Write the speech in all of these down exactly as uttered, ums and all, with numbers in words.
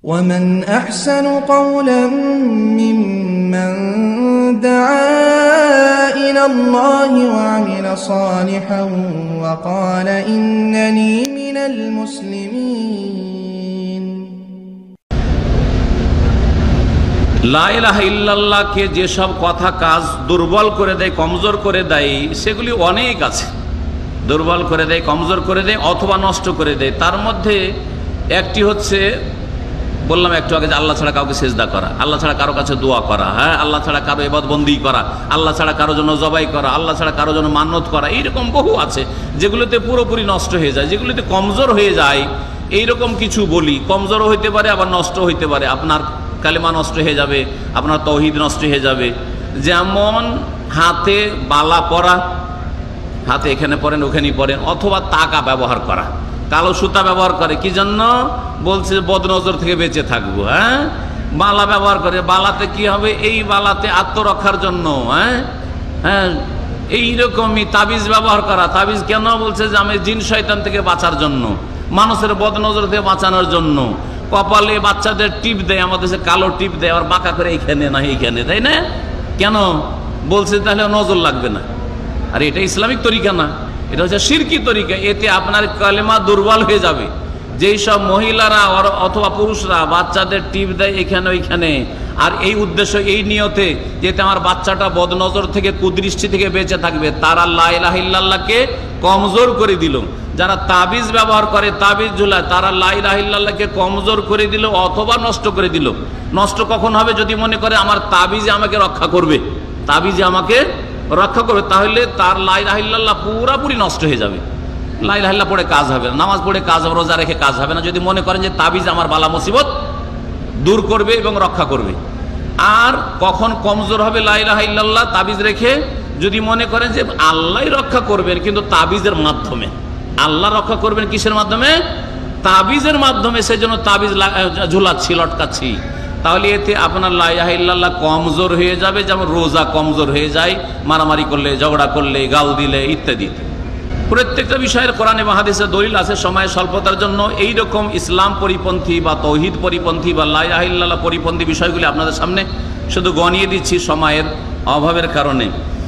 ومن أحسن قولا ممن دعا إلى الله وعمل صالحا وقال إنني من المسلمين। লা ইলাহা ইল্লাল্লাহকে যেসব কথা কাজ দুর্বল করে দেয়, কমজোর করে দেয়, সেগুলি অনেক আছে। দুর্বল করে দেয়, কমজোর করে দেয় অথবা নষ্ট করে দেয়। তার মধ্যে একটি হচ্ছে, বললাম একটু আগে, যে আল্লাহ ছাড়া কাউকে সেজদা করা, আল্লাহ ছাড়া কারো কাছে দোয়া করা, হ্যাঁ, আল্লাহ ছাড়া কারো ইবাদতবন্দি করা, আল্লাহ ছাড়া কারো জন্য জবাই করা, আল্লাহ ছাড়া কারো জন্য মান্যত করা, এইরকম বহু আছে যেগুলোতে পুরোপুরি নষ্ট হয়ে যায়, যেগুলোতে কমজোর হয়ে যায়। এইরকম কিছু বলি, কমজোরও হইতে পারে আবার নষ্ট হইতে পারে। আপনার কালেমা নষ্ট হয়ে যাবে, আপনার তৌহিদ নষ্ট হয়ে যাবে। যেমন হাতে বালা পরা, হাতে এখানে পরেন ওখানেই পরেন, অথবা তাকা ব্যবহার করা, কালো সুতা ব্যবহার করে কি জন্য? বলছে বদনজর থেকে বেঁচে থাকবো। হ্যাঁ, বালা ব্যবহার করে, বালাতে কি হবে? এই বালাতে আত্মরক্ষার জন্য। হ্যাঁ হ্যাঁ এইরকমই তাবিজ ব্যবহার করা। তাবিজ কেন? বলছে যে আমি জিন শয়তান থেকে বাঁচার জন্য, মানুষের বদনজর থেকে বাঁচানোর জন্য। কপালে বাচ্চাদের টিপ দেয়, আমাদের দেশে কালো টিপ দেয়, আর বাঁকা করে এইখানে না এইখানে, তাই না? কেন? বলছে তাহলে নজর লাগবে না। আর এটা ইসলামিক তরিকা না, এটা হচ্ছে শিরকি তরিকা। এতে আপনার কালেমা দুর্বল হয়ে যাবে। যেই সব মহিলারা অথবা পুরুষরা বাচ্চাদের টিপ দেয় এখানে ওইখানে, আর এই উদ্দেশ্য, এই নিয়তে যেতে আমার বাচ্চাটা বদনজর থেকে, কুদৃষ্টি থেকে বেঁচে থাকবে, তারা লা ইলাহা ইল্লাল্লাহকে কমজোর করে দিল। যারা তাবিজ ব্যবহার করে, তাবিজ ঝুলায়, তারা লা ইলাহা ইল্লাল্লাহকে কমজোর করে দিল অথবা নষ্ট করে দিল। নষ্ট কখন হবে? যদি মনে করে আমার তাবিজে আমাকে রক্ষা করবে, তাবিজে আমাকে রক্ষা করবে, তাহলে তার লা ইলাহা ইল্লাল্লাহ পুরাপুরি নষ্ট হয়ে যাবে। লা ইলাহা ইল্লাল্লাহ পড়ে কাজ হবে না, নামাজ পড়ে কাজ হবে, রোজা রেখে কাজ হবে না, যদি মনে করেন যে তাবিজ আমার বালা মুসিবত দূর করবে এবং রক্ষা করবে। আর কখন কমজোর হবে লা ইলাহা ইল্লাল্লাহ তাবিজ রেখে? যদি মনে করেন যে আল্লাহই রক্ষা করবেন কিন্তু তাবিজের মাধ্যমে। আল্লাহ রক্ষা করবেন কিসের মাধ্যমে? তাবিজের মাধ্যমে। সেই জন্য তাবিজ ঝুলাচ্ছি, লটকাচ্ছি, তাহলে এতে আপনার লা ইলাহা ইল্লাল্লাহ কমজোর হয়ে যাবে। যেমন রোজা কমজোর হয়ে যায় মারামারি করলে, ঝগড়া করলে, গাল দিলে ইত্যাদি। প্রত্যেকটা বিষয়ের কোরআন এবং হাদিসে দলিল আছে। সময়ের স্বল্পতার জন্য এই রকম ইসলাম পরিপন্থী বা তৌহিদ পরিপন্থী বা লা ইলাহা ইল্লাল্লাহ পরিপন্থী বিষয়গুলি আপনাদের সামনে শুধু গনিয়ে দিচ্ছি সময়ের অভাবের কারণে।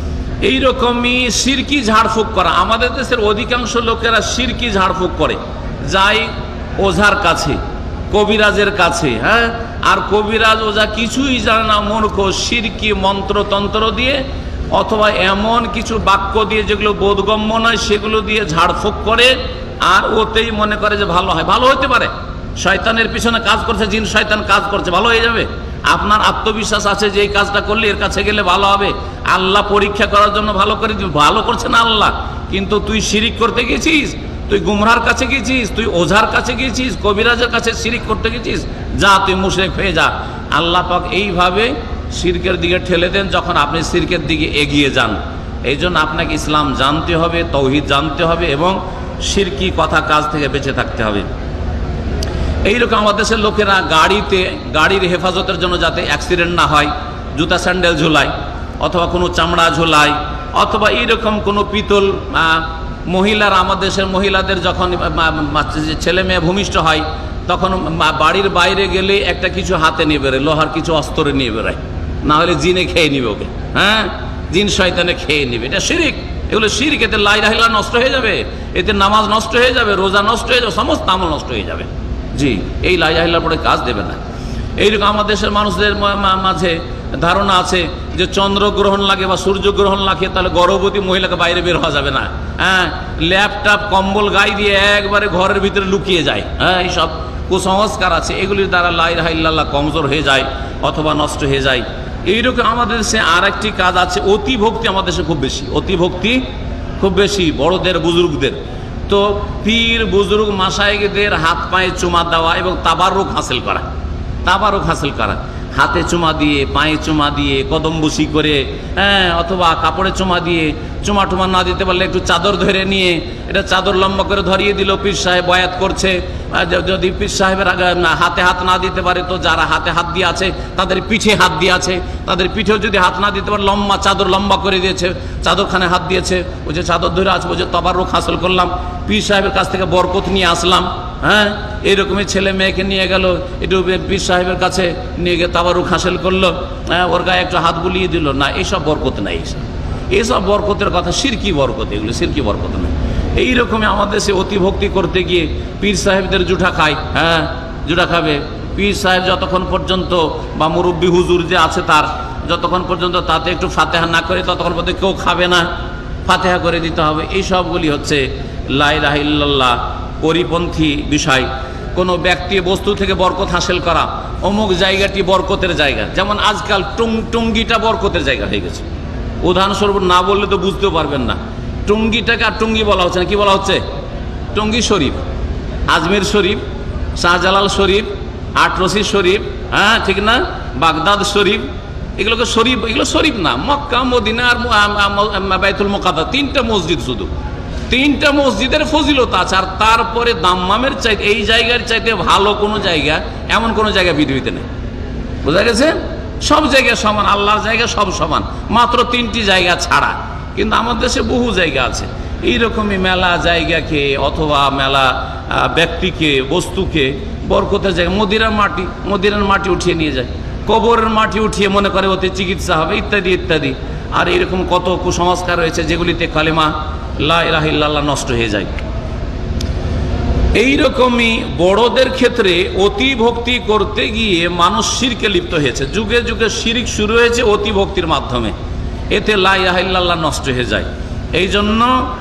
এই রকমই শিরকি ঝাড়ফুঁক করা। আমাদের দেশের অধিকাংশ লোকেরা শিরকি ঝাড়ফুঁক করে, যায় ওঝার কাছে, কবিরাজের কাছে। হ্যাঁ, আর কবিরাজ ওঝা কিছুই জানে না, মূর্খ। শিরকি মন্ত্রতন্ত্র দিয়ে অথবা এমন কিছু বাক্য দিয়ে যেগুলো বোধগম্য নয় সেগুলো দিয়ে ঝাড়ফুঁক করে, আর ওতেই মনে করে যে ভালো হয়। ভালো হতে পারে, শয়তানের পিছনে কাজ করছে, জিন শয়তান কাজ করছে, ভালো হয়ে যাবে। আপনার আত্মবিশ্বাস আছে যে এই কাজটা করলে এর কাছে গেলে ভালো হবে, আল্লাহ পরীক্ষা করার জন্য ভালো করে দিবে। ভালো করছে না আল্লাহ, কিন্তু তুই শিরিক করতে গেছিস, তুই গুমরার কাছে গেছিস, তুই ওঝার কাছে গেছিস, কবিরাজের কাছে শিরিক করতে গেছিস, যা তুই মুশরিক হয়ে যা। আল্লাহ পাক এইভাবে শিরকের দিকে ঠেলে দেন যখন আপনি শিরকের দিকে এগিয়ে যান। এই জন্য আপনাকে ইসলাম জানতে হবে, তৌহিদ জানতে হবে এবং শিরকি কথা কাজ থেকে বেঁচে থাকতে হবে। এইরকম আমাদের দেশের লোকেরা গাড়িতে, গাড়ির হেফাজতের জন্য যাতে অ্যাক্সিডেন্ট না হয়, জুতা স্যান্ডেল ঝোলায়, অথবা কোনো চামড়া ঝোলায়, অথবা এইরকম কোনো পিতল। মহিলারা, আমাদের দেশের মহিলাদের যখন ছেলে মেয়ে ভূমিষ্ঠ হয় তখন বাড়ির বাইরে গেলে একটা কিছু হাতে নিয়ে বেরোয়, লোহার কিছু অস্ত্র নিয়ে বেরোয়, না হলে জিনে খেয়ে নিবে ওকে। হ্যাঁ, জিন শয়তানে খেয়ে নিবে। এটা শিরিক, এগুলো শিরিক। এতে লা ইলাহা ইল্লাল্লাহ নষ্ট হয়ে যাবে, এতে নামাজ নষ্ট হয়ে যাবে, রোজা নষ্ট হয়ে যাবে, সমস্ত আমল নষ্ট হয়ে যাবে। জি, এই লা ইলাহা ইল্লাল্লাহ পড়ে কাজ দেবে না। এইরকম আমাদের দেশের মানুষদের মাঝে ধারণা আছে যে চন্দ্রগ্রহণ লাগে বা সূর্যগ্রহণ লাগে তাহলে গর্ভবতী মহিলাকে বাইরে বের হওয়া যাবে না। হ্যাঁ, ল্যাপটপ কম্বল গায়ে দিয়ে একবারে ঘরের ভিতরে লুকিয়ে যায়। হ্যাঁ, এইসব কুসংস্কার আছে, এগুলির দ্বারা লা ইলাহা ইল্লাল্লাহ কমজোর হয়ে যায় অথবা নষ্ট হয়ে যায়। এইরকম আমাদের দেশে আর একটি কাজ আছে, অতি ভক্তি আমাদের দেশে খুব বেশি, অতি ভক্তি খুব বেশি বড়দের, বুজুর্গদের। তো পীর বুজুর্গ মাশায়েখদের হাত পায়ে চুমা দেওয়া এবং তাবারুক হাসিল করা, তাবারুক হাসিল করা, হাতে চুমা দিয়ে, পায়ে চুমা দিয়ে, কদম বসি করে, হ্যাঁ, অথবা কাপড়ে চুমা দিয়ে, চুমা টুমা না দিতে পারলে একটু চাদর ধরে নিয়ে, এটা চাদর লম্বা করে ধরিয়ে দিল, পীর সাহেব বয়াত করছে, যদি পীর সাহেবের হাতে হাত না দিতে পারে তো যারা হাতে হাত দিয়ে আছে তাদের পিঠে হাত দিয়ে আছে, তাদের পিঠেও যদি হাত না দিতে পারে লম্বা চাদর লম্বা করে দিয়েছে, চাদরখানে হাত দিয়েছে, ওই যে চাদর ধরে আছে, ওই যে তবাররুক হাসিল করলাম, পীর সাহেবের কাছ থেকে বরকত নিয়ে আসলাম। হ্যাঁ, এইরকমই ছেলে মেয়েকে নিয়ে গেল, একটু পীর সাহেবের কাছে নিয়ে গিয়ে তাবারুক হাসিল করলো, হ্যাঁ, ওর গায়ে একটু হাত বুলিয়ে দিল, না এইসব বরকত নাই। এইসব এইসব বরকতের কথা শিরকি বরকত, এগুলো শিরকি বরকত নয়। এইরকমই আমাদের দেশে অতিভক্তি করতে গিয়ে পীর সাহেবদের জুঠা খায়। হ্যাঁ, জুঠা খাবে পীর সাহেব যতক্ষণ পর্যন্ত, বা মুরব্বী হুজুর যে আছে তার যতক্ষণ পর্যন্ত তাতে একটু ফাতেহা না করে ততক্ষণ পর্যন্ত কেউ খাবে না, ফাতেহা করে দিতে হবে। এই সবগুলি হচ্ছে লা ইলাহা ইল্লাল্লাহ পরিপন্থী বিষয়। কোনো ব্যক্তি বস্তু থেকে বরকত হাসিল করা, অমুক জায়গাটি বরকতের জায়গা, যেমন আজকাল টুং টুঙ্গিটা বরকতের জায়গা হয়ে গেছে। উদাহরণস্বরূপ না বললে তো বুঝতেও পারবেন না। টুঙ্গিটাকে আর টুঙ্গি বলা হচ্ছে না, কি বলা হচ্ছে? টুঙ্গি শরীফ, আজমের শরীফ, শাহজালাল শরীফ, আটরসি শরীফ, হ্যাঁ ঠিক না, বাগদাদ শরীফ, এগুলোকে শরীফ, এগুলো শরীফ না। মক্কা, মদিনা আর বাইতুল মুকাদ্দাস, তিনটা মসজিদ, শুধু তিনটা মসজিদের ফজিলত আছে। আর তারপরে দাম্মামের চাইতে, এই জায়গার চাইতে ভালো কোনো জায়গা, এমন কোনো জায়গা পৃথিবীতে নেই। বোঝা গেছে? সব জায়গা সমান, আল্লাহর জায়গা সব সমান, মাত্র তিনটি জায়গা ছাড়া। কিন্তু আমাদের দেশে বহু জায়গা আছে। এইরকমই মেলা জায়গাকে অথবা মেলা ব্যক্তিকে, বস্তুকে বরকতের জায়গা, মদিনার মাটি, মদিনার মাটি উঠিয়ে নিয়ে যায়, কবরের মাটি উঠিয়ে মনে করে ওতে চিকিৎসা হবে, ইত্যাদি ইত্যাদি। আর এরকম কত কুসংস্কার রয়েছে যেগুলিতে কালেমা লা ইলাহা ইল্লাল্লাহ নষ্ট হয়ে যায়। এইরকমই বড়দের ক্ষেত্রে অতি ভক্তি করতে গিয়ে মানুষ শিরকে লিপ্ত হয়েছে। যুগে যুগে শিরক শুরু হয়েছে অতি ভক্তির মাধ্যমে, এতে লা ইলাহা ইল্লাল্লাহ নষ্ট হয়ে যায়। এই জন্য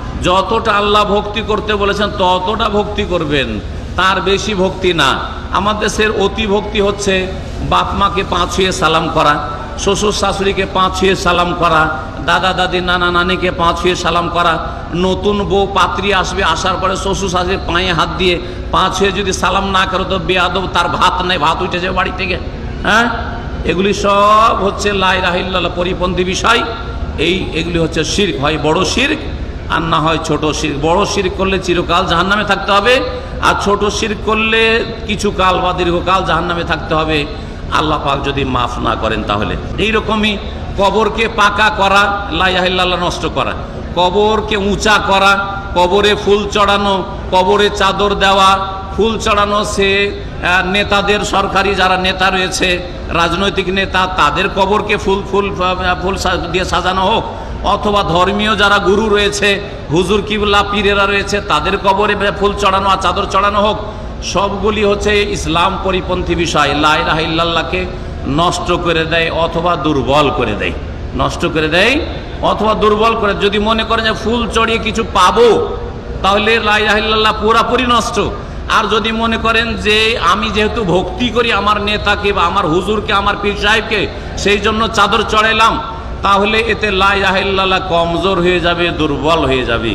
যতটা আল্লাহ ভক্তি করতে বলেছেন ততটা ভক্তি করবেন, তার বেশি ভক্তি না। আমাদের দেশের অতি ভক্তি হচ্ছে বাপ মাকে পা ছুঁয়ে সালাম করা, শ্বশুর শাশুড়িকে পা ছুঁয়ে সালাম করা, দাদা দাদি নানা নানিকে পা ছুঁয়ে সালাম করা, নতুন বউ পাত্রী আসবে, আসার পরে শ্বশুর শাশুড়ির পায়ে হাত দিয়ে পা ছুঁয়ে যদি সালাম না করো তো বেয়াদব, তার ভাত নেই, ভাত উঠে যাবে বাড়ি থেকে। হ্যাঁ, এগুলি সব হচ্ছে লা ইলাহা ইল্লাল্লাহ পরিপন্থী বিষয়। এই এগুলি হচ্ছে শিরক, হয় বড় শিরক আর না হয় ছোট শিরক। বড় শিরক করলে চিরকাল জাহান্নামে থাকতে হবে, আর ছোট শিরক করলে কিছু কাল বা দীর্ঘকাল জাহান্নামে থাকতে হবে, আল্লাহ পাক যদি মাফ না করেন তাহলে। এইরকমই কবরকে পাকা করা, লা ইলাহা ইল্লাল্লাহ নষ্ট করা, কবরকে উঁচা করা, কবরে ফুল চড়ানো, কবরে চাদর দেওয়া, ফুল চড়ানো, সে নেতাদের, সরকারি যারা নেতা রয়েছে, রাজনৈতিক নেতা, তাদের কবরকে ফুল ফুল ফুল দিয়ে সাজানো হোক, অথবা ধর্মীয় যারা গুরু রয়েছে, হুজুর কিবলা পীরেরা রয়েছে, তাদের কবরে ফুল চড়ানো আর চাদর চড়ানো হোক, সবগুলি হচ্ছে ইসলাম পরিপন্থী বিষয়। লা ইলাহা ইল্লাল্লাহকে নষ্ট করে দেয় অথবা দুর্বল করে দেয়, নষ্ট করে দেয় অথবা দুর্বল করে। যদি মনে করেন যে ফুল চড়িয়ে কিছু পাবো, তাহলে লা ইলাহা ইল্লাল্লাহ পুরাপুরি নষ্ট। আর যদি মনে করেন যে আমি যেহেতু ভক্তি করি আমার নেতাকে বা আমার হুজুরকে, আমার পীর সাহেবকে, সেই জন্য চাদর চড়াইলাম, তাহলে এতে লা ইলাহা ইল্লাল্লাহ কমজোর হয়ে যাবে, দুর্বল হয়ে যাবে।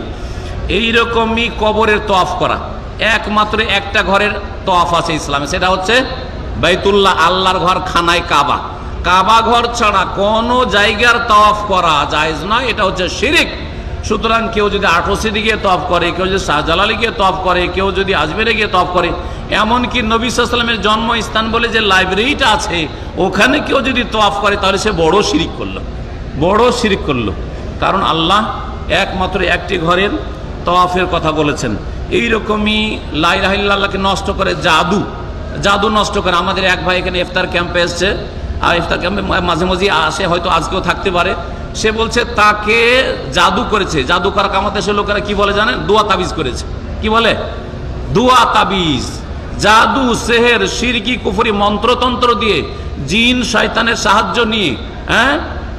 এইরকমই কবরের তওয়াফ করা, একমাত্র একটা ঘরের তওয়াফ আছে ইসলামে, সেটা হচ্ছে বাইতুল্লাহ, আল্লাহর ঘর, খানায় কাবা। কাবা ঘর ছাড়া কোনো জায়গার তওয়াফ করা জায়েজ নয়, এটা হচ্ছে শিরক। সুতরাং কেউ যদি আটরসিতে গিয়ে তওয়াফ করে, কেউ যদি শাহজালালে গিয়ে তওয়াফ করে, কেউ যদি আজমেরে গিয়ে তওয়াফ করে, এমনকি নবী সাল্লাল্লাহু আলাইহি ওয়াসাল্লামের জন্মস্থান বলে যে লাইব্রেরিটা আছে, ওখানে কেউ যদি তওয়াফ করে তাহলে সে বড় শিরক করলো, বড় শিরক করলো। কারণ আল্লাহ একমাত্র একটি ঘরের তওয়াফের কথা বলেছেন। এইরকমই লা ইলাহা ইল্লাল্লাহকে নষ্ট করে জাদু, জাদু নষ্ট করে। আমাদের এক ভাই এখানে ইফতার ক্যাম্পে এসছে, আর ইফতার ক্যাম্পে মাঝে মাঝে আসে, হয়তো আজকেও থাকতে পারে। সে বলছে তাকে জাদু করেছে। জাদু করা আমাদের দেশের লোকেরা কি বলে জানেন? দোয়া তাবিজ করেছে। কি বলে? দোয়া তাবিজ। জাদু, সেহের, শিরকি, কুফরি মন্ত্রতন্ত্র দিয়ে, জিন শয়তানের সাহায্য নিয়ে, হ্যাঁ,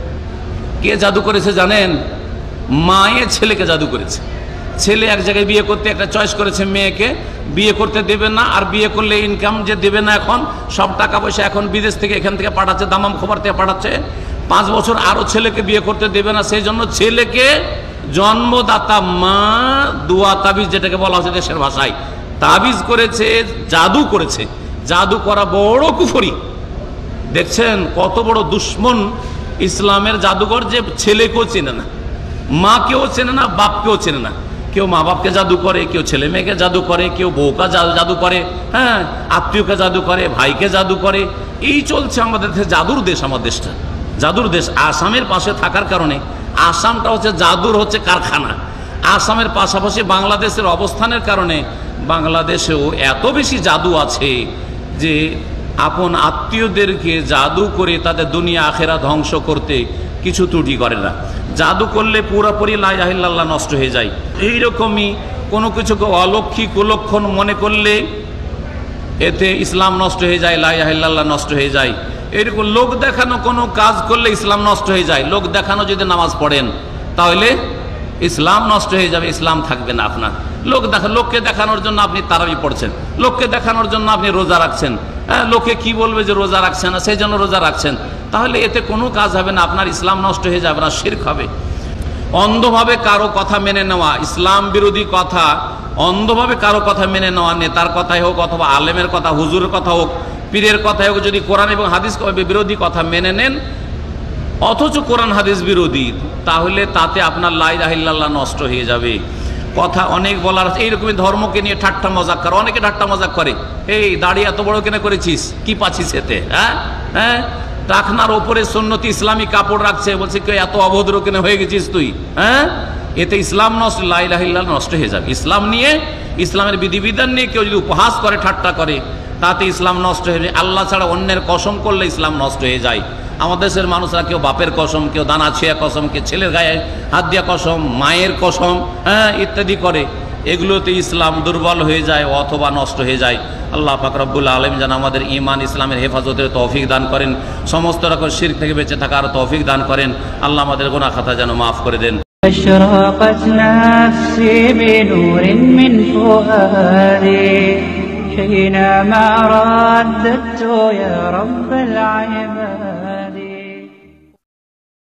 কে জাদু করেছে জানেন? মায়ে ছেলেকে জাদু করেছে। ছেলে এক জায়গায় বিয়ে করতে একটা চয়েস করেছে, মেয়েকে বিয়ে করতে দেবে না, আর বিয়ে করলে ইনকাম যে দেবে না, এখন সব টাকা পয়সা এখন বিদেশ থেকে, এখান থেকে পাঠাচ্ছে, দামাম খবর থেকে পাঠাচ্ছে, পাঁচ বছর আরো ছেলেকে বিয়ে করতে দেবে না। সেই জন্য ছেলেকে জন্মদাতা মা দোয়া তাবিজ, যেটাকে বলা হচ্ছে দেশের ভাষায়, তাবিজ করেছে, জাদু করেছে। জাদু করা বড় কুফরি। দেখছেন কত বড় দুশ্মন ইসলামের জাদুঘর, যে ছেলেকেও চেনে না, মাকেও চেনে না, বাপকেও চেনে না। কেউ মা বাপকে জাদু করে, কেউ ছেলে মেয়েকে জাদু করে, কেউ বউকে জাদু করে, হ্যাঁ আত্মীয়কে জাদু করে, ভাইকে জাদু করে। এই চলছে আমাদের দেশে, জাদুর দেশ আমার দেশটা, জাদুর দেশ। আসামের পাশে থাকার কারণে আসামটা হচ্ছে জাদুর হচ্ছে কারখানা। আসামের পাশাপাশি বাংলাদেশের অবস্থানের কারণে বাংলাদেশেও এত বেশি জাদু আছে যে আপন আত্মীয়দেরকে জাদু করে তাদের দুনিয়া আখেরা ধ্বংস করতে কিছু ত্রুটি করে না। জাদু করলে পুরোপুরি লা ইলাহা ইল্লাল্লাহ নষ্ট হয়ে যায়। এইরকমই কোনো কিছুকে অলৌকিক কুলক্ষণ মনে করলে এতে ইসলাম নষ্ট হয়ে যায়, লা ইলাহা ইল্লাল্লাহ নষ্ট হয়ে যায়। এরকম লোক দেখানো কোনো কাজ করলে ইসলাম নষ্ট হয়ে যায়। লোক দেখানো যদি নামাজ পড়েন তাহলে ইসলাম নষ্ট হয়ে যাবে, ইসলাম থাকবে না আপনার। লোক দেখা লোককে দেখানোর জন্য আপনি তারাবি পড়ছেন, লোককে দেখানোর জন্য আপনি রোজা রাখছেন, হ্যাঁ লোকে কি বলবে যে রোজা রাখছেন না, সেই জন্য রোজা রাখছেন, তাহলে এতে কোনো কাজ হবে না, আপনার ইসলাম নষ্ট হয়ে যাবে না, শিরক হবে। অন্ধভাবে কারো কথা মেনে নেওয়া, ইসলাম বিরোধী কথা অন্ধভাবে কারো কথা মেনে নেওয়া, নেতার কথাই হোক অথবা আলেমের কথা, হুজুরের কথা হোক, পীরের কথাই হোক, যদি কোরআন এবং হাদিস বিরোধী কথা মেনে নেন অথচ কোরআন হাদিস বিরোধী, তাহলে তাতে আপনার লা ইলাহা ইল্লাল্লাহ নষ্ট হয়ে যাবে। কথা অনেক বলার আছে, এইরকমই ধর্মকে নিয়ে ঠাট্টা মজাক করে, অনেকে ঠাট্টা মজাক করে, এই দাড়ি এত বড় কেন করেছিস, কি পাচ্ছিস এতে, হ্যাঁ হ্যাঁ টাকনার ওপরে সুন্নতি ইসলামী কাপড় রাখছে, বলছে কেউ এত অভদ্র কেন হয়ে গেছিস তুই, হ্যাঁ এতে ইসলাম নষ্ট, লা ইলাহা ইল্লাল্লাহ নষ্ট হয়ে যাবে। ইসলাম নিয়ে, ইসলামের বিধিবিধান নিয়ে কেউ যদি উপহাস করে, ঠাট্টা করে, তাতে ইসলাম নষ্ট হয়ে যায়। আল্লাহ ছাড়া অন্যের কসম করলে ইসলাম নষ্ট হয়ে যায়। আমাদের দেশের মানুষরা কেউ বাপের কসম, কেউ দানা ছিয়া কসম, কেউ ছেলের গায়ে হাত দিয়া কসম, মায়ের কসম, হ্যাঁ ইত্যাদি করে। এগুলোতে ইসলাম দুর্বল হয়ে যায় অথবা নষ্ট হয়ে যায়। আল্লাহ পাক রব্বুল আলামিন যেন আমাদের ঈমান ইসলামের হেফাজতের তৌফিক দান করেন, সমস্ত রকম শিরক থেকে বেঁচে থাকার তৌফিক দান করেন। আল্লাহ আমাদের গুনাহ খাতা যেন মাফ করে দেন। أشرقت نفسي بنور من فؤادي حينما رددت يا رب العباد.